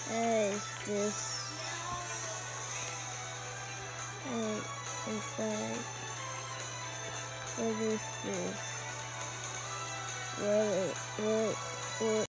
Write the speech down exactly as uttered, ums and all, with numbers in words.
What is this? Wait, it's like, what is this? What, what, what?